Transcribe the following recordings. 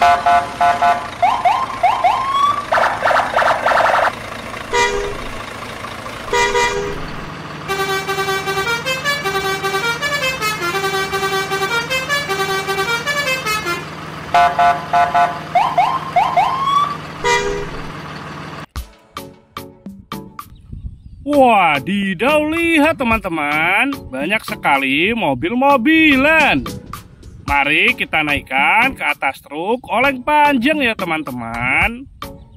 Wadidaw, lihat teman-teman, banyak sekali mobil-mobilan. Mari kita naikkan ke atas truk oleng panjang ya teman-teman.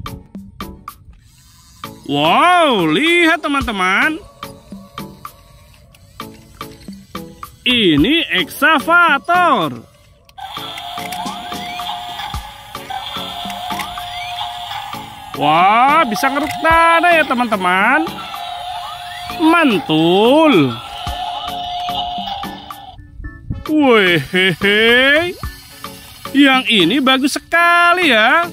Wow, lihat teman-teman. Ini ekskavator. Wah, bisa ngeruk tanah ya teman-teman. Mantul. Wehehe, yang ini bagus sekali ya.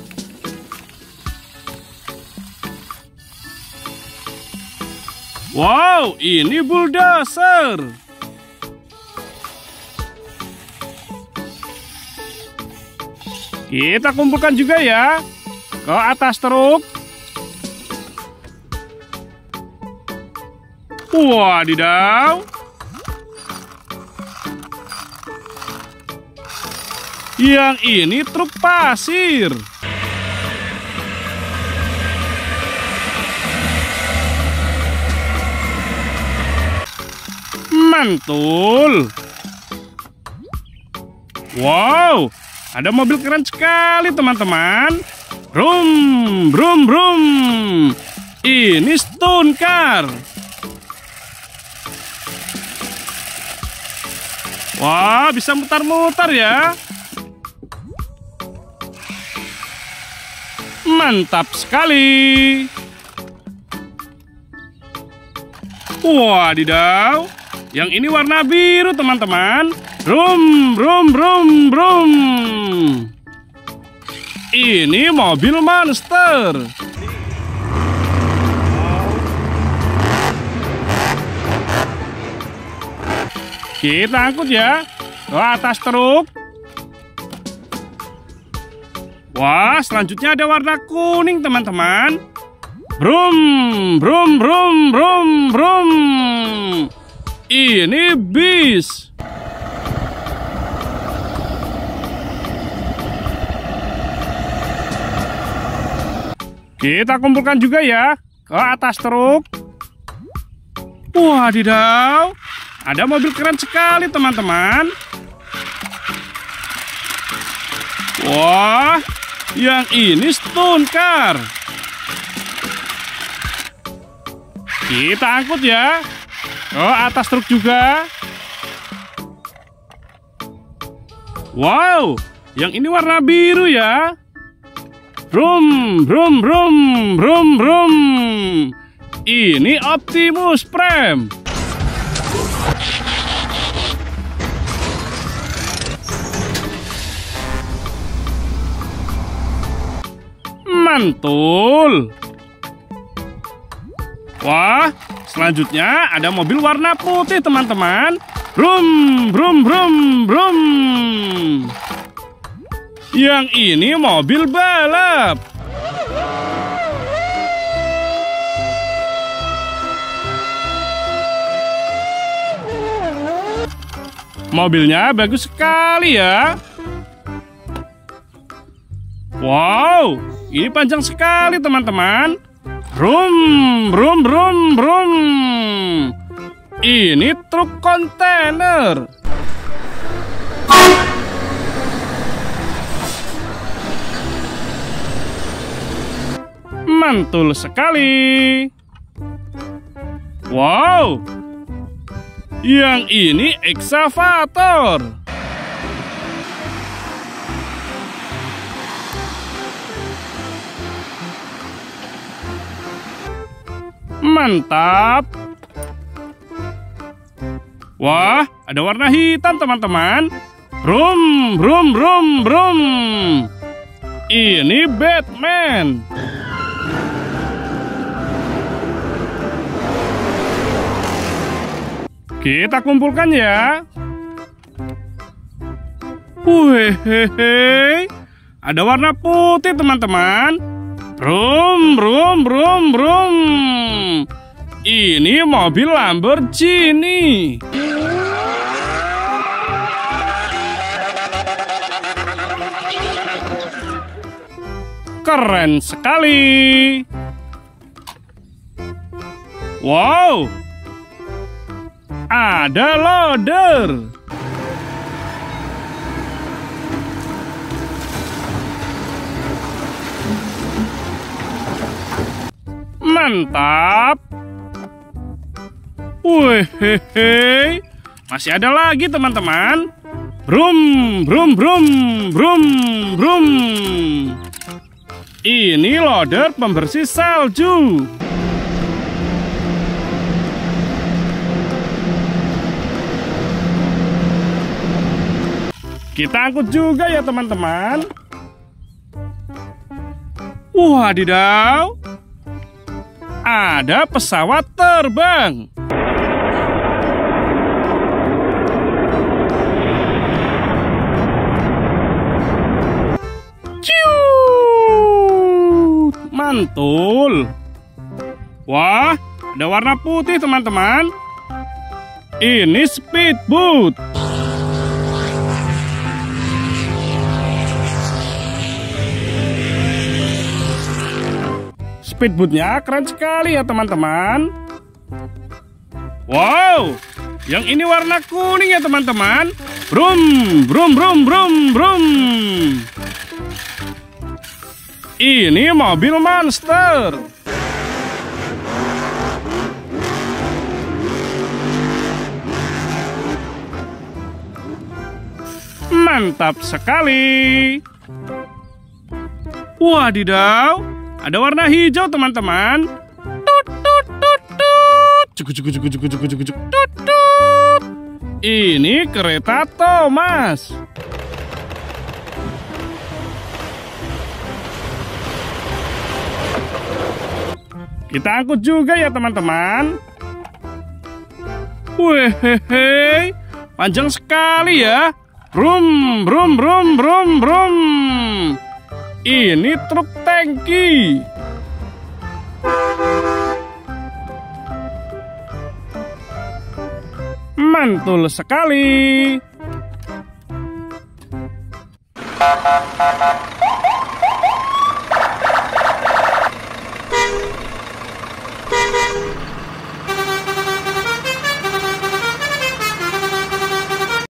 Wow, ini bulldozer. Kita kumpulkan juga ya ke atas truk. Wadidaw. Yang ini truk pasir. Mantul. Wow, ada mobil keren sekali teman-teman. Brum, brum, brum. Ini stone car. Wah, bisa mutar-mutar ya. Mantap sekali. Wadidaw, yang ini warna biru teman-teman. Brum, brum, brum, brum. Ini mobil monster. Kita angkut ya ke atas truk. Wah, selanjutnya ada warna kuning teman-teman. Brum, brum, brum, brum, brum. Ini bis. Kita kumpulkan juga ya ke atas truk. Wadidaw, ada mobil keren sekali teman-teman. Wah, yang ini stone car. Kita angkut ya ke atas truk juga. Wow, yang ini warna biru ya. Brum, brum, brum, brum, brum. Ini Optimus Prime. Mantul. Wah, selanjutnya ada mobil warna putih teman-teman. Brum, brum, brum, brum. Yang ini mobil balap. Mobilnya bagus sekali ya. Wow, ini panjang sekali teman-teman. Brum, brum, brum, brum. Ini truk kontainer. Mantul sekali. Wow, yang ini ekskavator. Mantap. Wah, ada warna hitam teman-teman. Brum, brum, brum, brum. Ini Batman. Kita kumpulkan ya. Wehehe, ada warna putih, teman-teman. Brum, brum, brum, brum. Ini mobil Lamborghini. Keren sekali. Wow, ada loader. Mantap. Wih, masih ada lagi, teman-teman. Brum, brum, brum, brum, brum. Ini loader pembersih salju. Kita angkut juga ya, teman-teman. Wadidaw, ada pesawat terbang. Mantul. Wah, ada warna putih, teman-teman. Ini speedboat. Speedboatnya keren sekali ya, teman-teman. Wow, yang ini warna kuning ya, teman-teman. Brum, brum, brum, brum, brum. Ini mobil monster. Mantap sekali. Wadidaw, ada warna hijau, teman-teman. Tut, tut, tut, tut. Cukup, cukup, cukup, cukup, cukup, cukup, cukup. Tut, tut. Ini kereta Thomas. Kita angkut juga ya, teman-teman. Wih, panjang sekali ya. Brum, brum, brum, brum, brum. Ini truk tangki. Mantul sekali.